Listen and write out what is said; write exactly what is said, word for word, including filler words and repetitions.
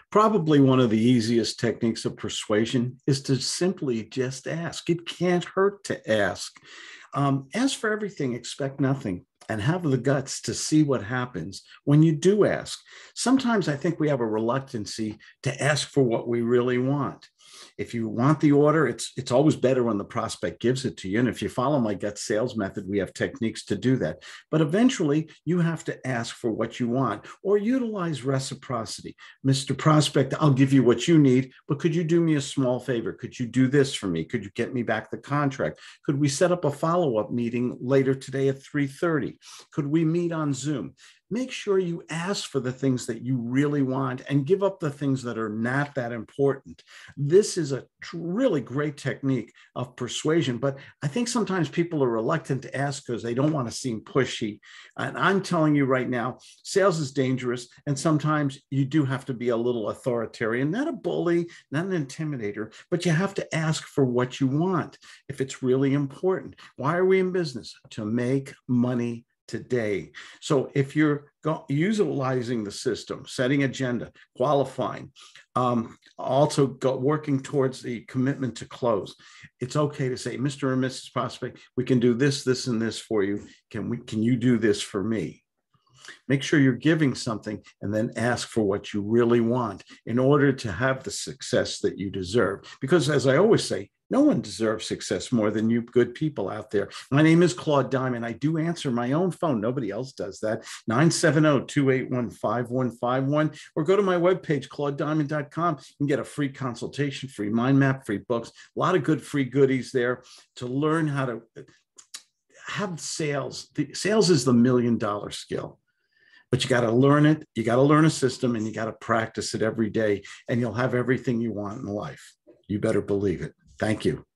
Probably one of the easiest techniques of persuasion is to simply just ask. It can't hurt to ask. Um, ask for everything, expect nothing, and have the guts to see what happens when you do ask. Sometimes I think we have a reluctancy to ask for what we really want. If you want the order, it's it's always better when the prospect gives it to you. And if you follow my gut sales method, we have techniques to do that. But eventually, you have to ask for what you want or utilize reciprocity. Mister Prospect, I'll give you what you need, but could you do me a small favor? Could you do this for me? Could you get me back the contract? Could we set up a follow-up meeting later today at three thirty? Could we meet on Zoom? Make sure you ask for the things that you really want and give up the things that are not that important. This is a really great technique of persuasion, but I think sometimes people are reluctant to ask because they don't want to seem pushy. And I'm telling you right now, sales is dangerous. And sometimes you do have to be a little authoritarian, not a bully, not an intimidator, but you have to ask for what you want if it's really important. Why are we in business? To make money today. So if you're go- utilizing the system, setting agenda, qualifying, um, also go- working towards the commitment to close, it's okay to say, Mister or Missus Prospect, we can do this, this, and this for you. Can we? Can you do this for me? Make sure you're giving something and then ask for what you really want in order to have the success that you deserve. Because as I always say, no one deserves success more than you good people out there. My name is Claude Diamond. I do answer my own phone. Nobody else does that. nine seven zero, two eight one, five one five one. Or go to my webpage, claude diamond dot com. You can get a free consultation, free mind map, free books, a lot of good free goodies there to learn how to have sales. The, sales is the million dollar skill. But you got to learn it. You got to learn a system and you got to practice it every day, and you'll have everything you want in life. You better believe it. Thank you.